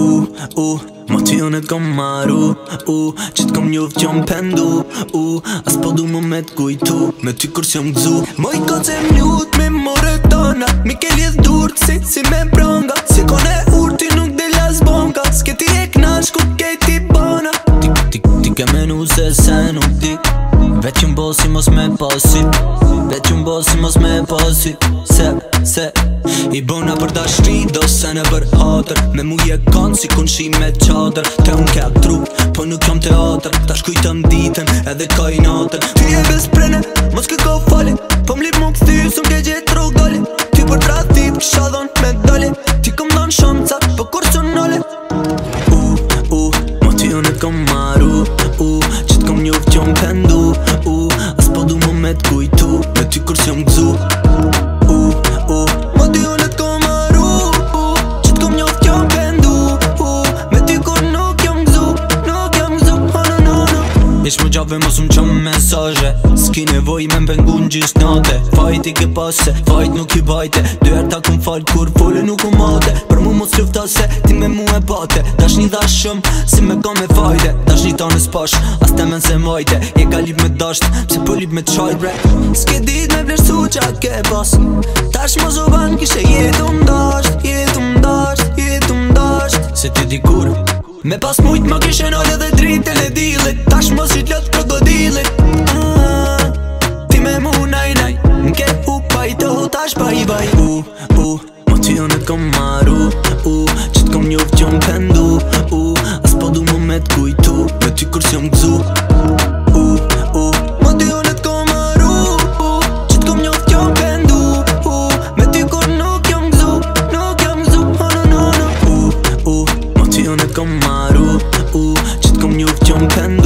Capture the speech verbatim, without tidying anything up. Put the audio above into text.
U, u, mocionet kom maru U, që t'kom njoft jom pendu U, as po du mu me t'kujtu Me ty kur s'jom gzu Moj koce m'lut me more tona Mi ke lidh durt si, si me branga Si kone urti nuk de las bonga S'ke ti e knash ku ke ti bona Ti, ti, ti ke menu se se nuk di Veq un bosi mos me pasi Veq un bosi mos me pasi Se, se I bona për dashri do se në për hatër Me mu je kanë si kun shi me qatër Te unë kja trup, po nuk jom teatër Ta shkujtëm ditën edhe kaj natën Ty e bez prene, mos ke ka fali Po m'lip mu këthy, së m'ke gjetë rogali Ty për tratit, kësha dhon me dali Ti kom dhon shamca, po kur që nale U, u, motionet kom maru U, që t'kom njoft jom pendu U, as po du mu me t'kujtu Me ty kur s'jom gzu U, u, motionet kom maru U, që t'kom njoft jom pendu U, me ty kur nuk jom gzu Nuk jom gzu, oh no no no Ish mu gjave mos më qom mesaje S'ki nevoj me m'pengu n'gjys nate Fajt i ke pase, fajt nuk i bajte Dyher ta kum fal kur fole nuk u mate Për mu mos lufta se ti me mu e bate Dash një dash shumë, si me ka me fajte Dash një tanës pash, as temen se majte Je ka lip me dasht, pse po lip me t'shajt bre S'ke dit me vlerësu qa ke pas Dash mos u ban kishe jetu m'dasht Jetu m'dasht, jetu m'dasht Se ti dikur Me pas mujt ma kishe nole dhe dritë e dilit Tash mos i t'lot krokodilit ah, Ti me mu naj naj M'ke u pajto tash baj baj U, u, mocionet kom maru U, që t'kom njoft jom pendu U, as po du mu me t'kujtu Me ty kur s'jom gzu U, u, mocionet kom maru U, që t'kom njoft jom pendu U, me ty kur nuk jom gzu Nuk jom gzu, oh no no no U, u, mocionet kom maru U, që t'kom njoft jom pendu